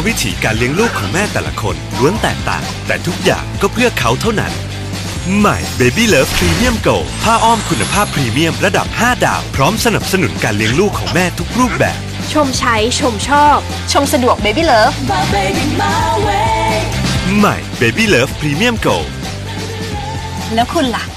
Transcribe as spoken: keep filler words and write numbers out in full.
วิถีการเลี้ยงลูกของแม่แต่ละคนล้วนแตกต่างแต่ทุกอย่างก็เพื่อเขาเท่านั้นใหม่ Baby Love Premium Go ผ้าอ้อมคุณภาพพรีเมียมระดับห้าดาวพร้อมสนับสนุนการเลี้ยงลูกของแม่ทุกรูปแบบชมใช้ชมชอบชมสะดวก Baby Love ใหม่ Baby Love Premium Go แล้วคุณล่ะ